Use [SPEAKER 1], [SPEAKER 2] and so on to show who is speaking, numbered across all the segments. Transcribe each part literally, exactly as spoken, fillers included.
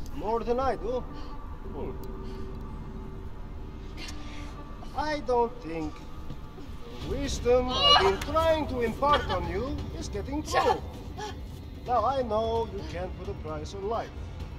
[SPEAKER 1] More than I do. Hmm. I don't think the wisdom I've been trying to impart on you is getting through. Now I know you can't put a price on life.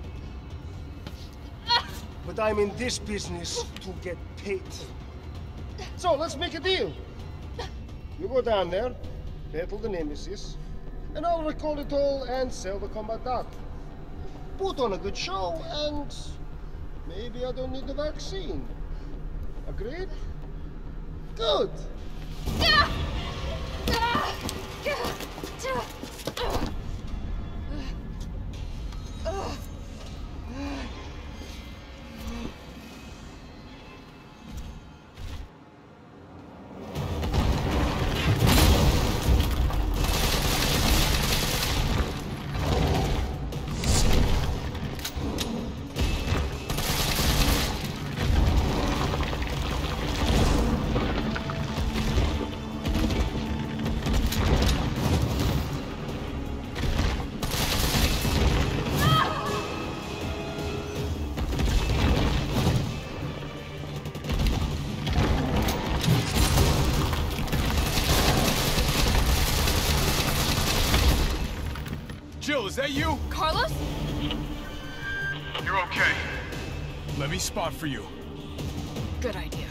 [SPEAKER 1] But I'm in this business to get paid. So let's make a deal. You go down there, battle the Nemesis, and I'll recall it all and sell the combat art. Put on a good show, and maybe I don't need the vaccine. Agreed? Good.
[SPEAKER 2] Jill, is that you?
[SPEAKER 3] Carlos?
[SPEAKER 2] You're okay. Let me spot for you.
[SPEAKER 3] Good idea.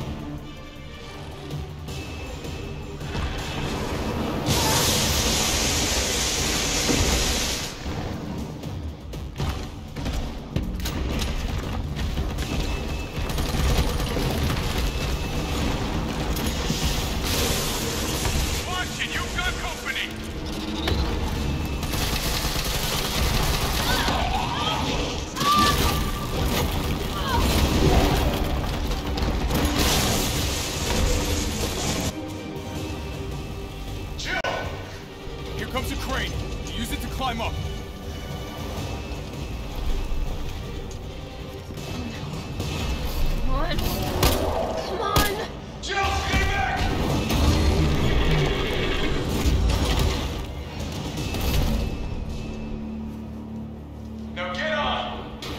[SPEAKER 2] Watch it, you've got company! Comes a crane. Use it to climb up.
[SPEAKER 3] Come on. Come on.
[SPEAKER 2] Jill, stay back! Now get on!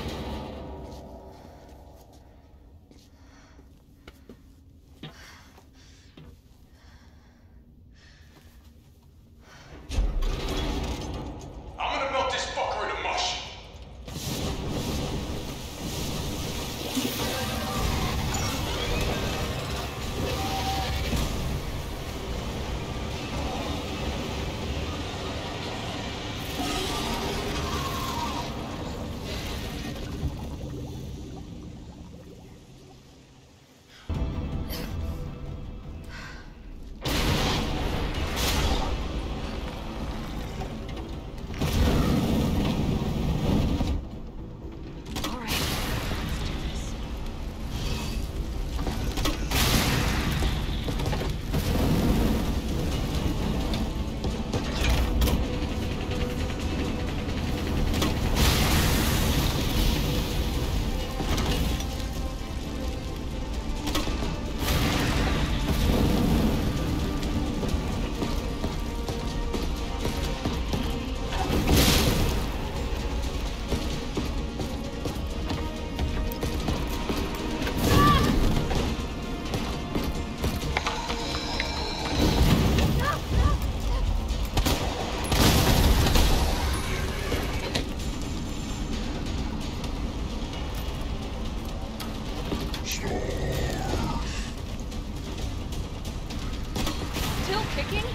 [SPEAKER 3] Still kicking?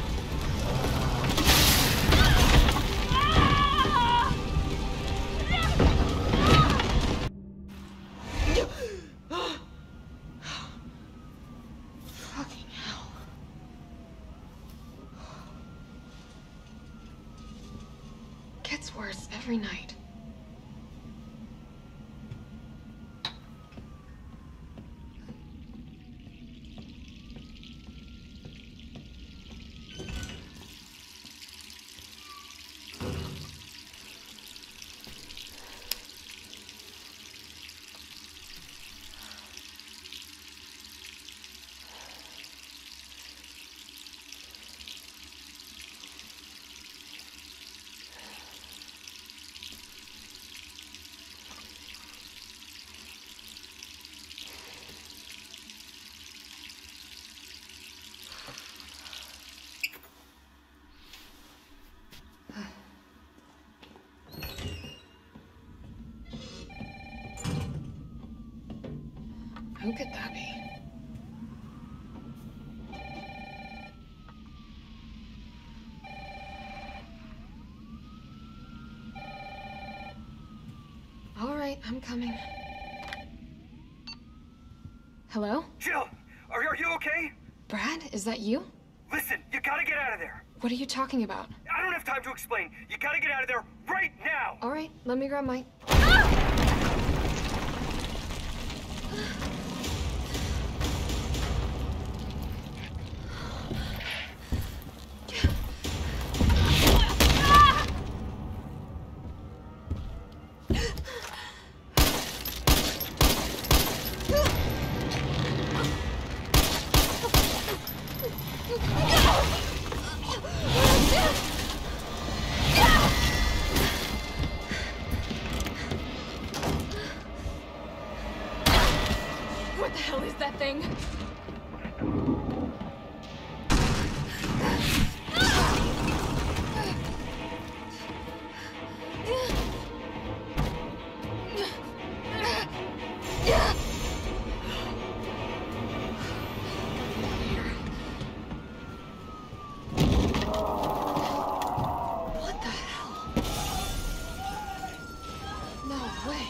[SPEAKER 3] Fucking hell. Gets worse every night. Who could that be? All right, I'm coming. Hello?
[SPEAKER 4] Jill, are, are you okay?
[SPEAKER 3] Brad, is that you?
[SPEAKER 4] Listen, you gotta get out of there.
[SPEAKER 3] What are you talking about?
[SPEAKER 4] I don't have time to explain. You gotta get out of there right now.
[SPEAKER 3] All right, let me grab my... What the hell is that thing? What the hell? No way.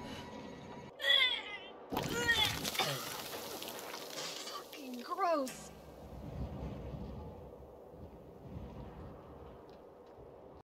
[SPEAKER 3] Fucking gross.